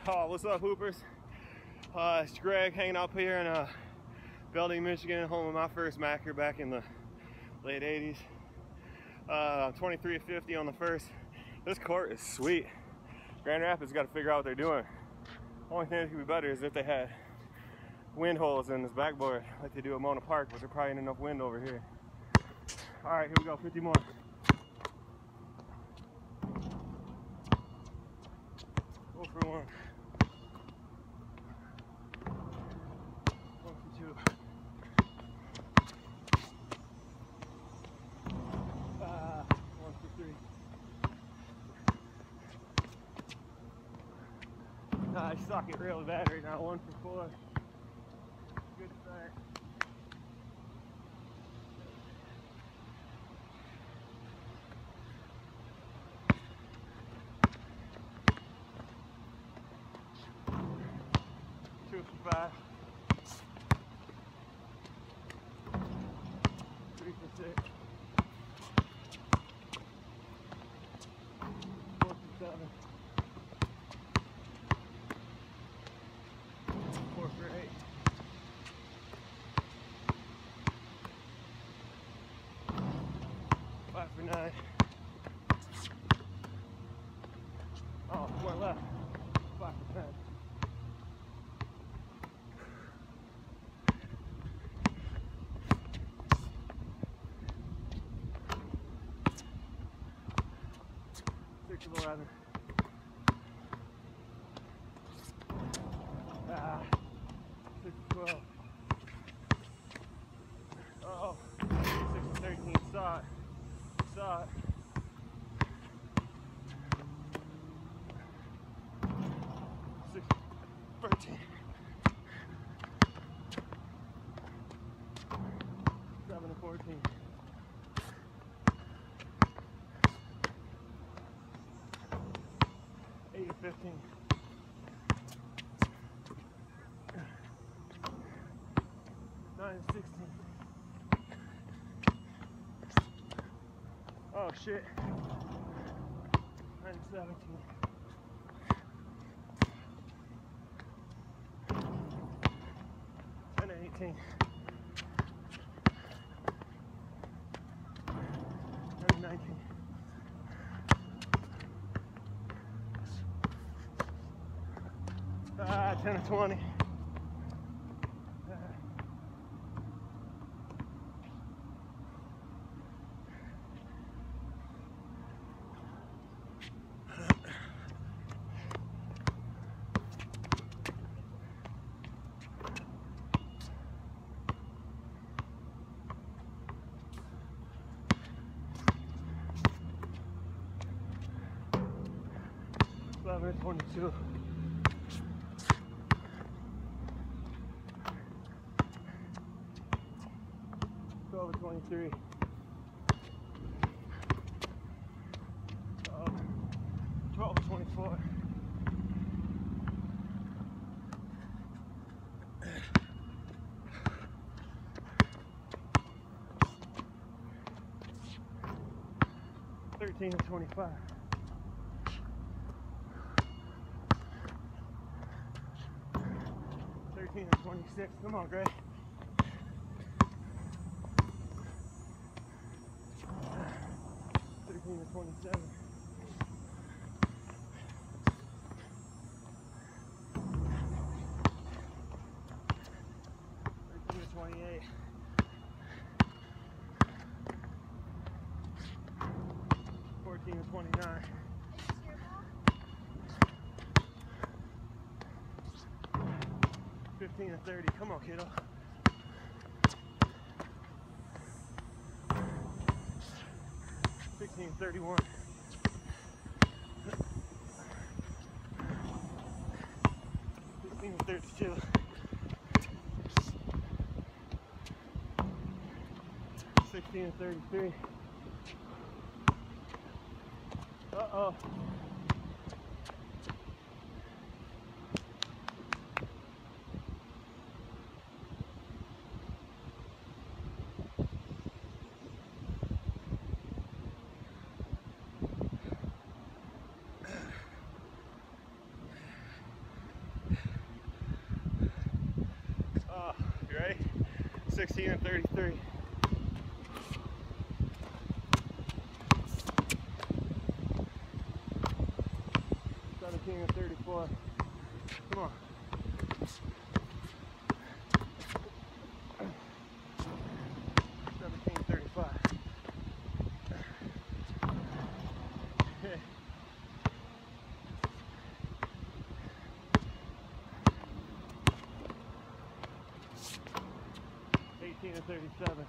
Oh, what's up, hoopers? It's Greg hanging out here in Belding, Michigan, home of my first Macker back in the late 80s. 23 of 50 on the first. This court is sweet. Grand Rapids got to figure out what they're doing. Only thing that could be better is if they had wind holes in this backboard like they do at Mona Park, but there probably ain't enough wind over here. All right, here we go, 50 more. Go for one. One for two. One for three. I suck it really bad right now. One for four. Good start. Two for five. Three for six. Four for seven. Four for eight. Five for nine. Oh, four left. Five for 10. Six of 11. Six of 12. Oh, 6 of 13. Saw it. Saw it. 6 of 13. 7 of 14. 8 of 15. 9 of 16. Oh shit. 9 of 17. 10 of 18. 10 of 19. 10 of 20. 11 of 22. 12 of 23. 12 of 24. 13 of 25. 13 of 26. Come on, Gray. 13 of 27. 13 of 28. 14 of 29. 15 of 30. Come on, kiddo. 16 of 31. 16 of 32. 16 of 33. Uh-oh. 16 and 33. 17 and 34. Come on. 17 and 35. 18 and 37.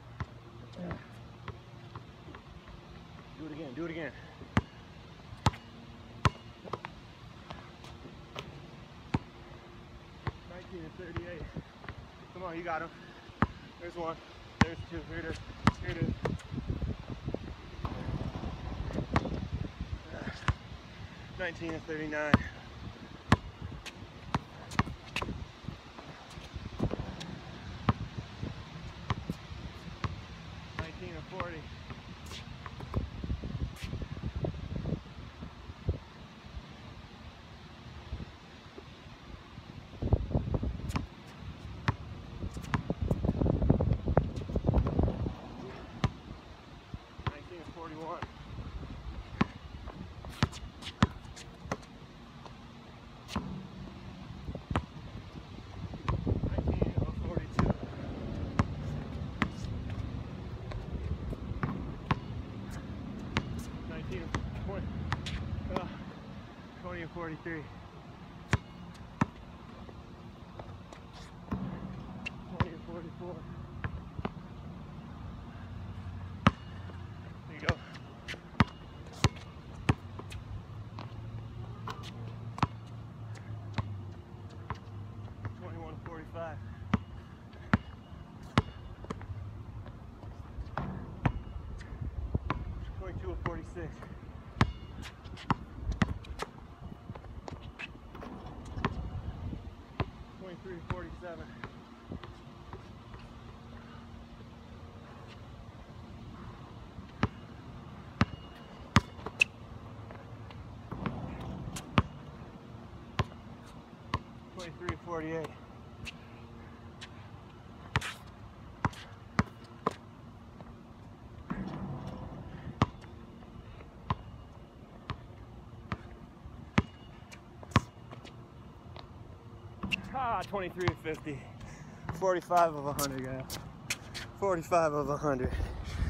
Do it again, do it again. 19 and 38. Come on, you got him. There's one. There's two. Here it is. Here it is. 19 and 39. 19 and 40. 41. 19:42. 20 and 43. 20 and 44. There you go. 21 and 45. 22 and 46. 23 and 47. 23 and 48. 23 and 50. 45 of 100, guys. 45 of 100.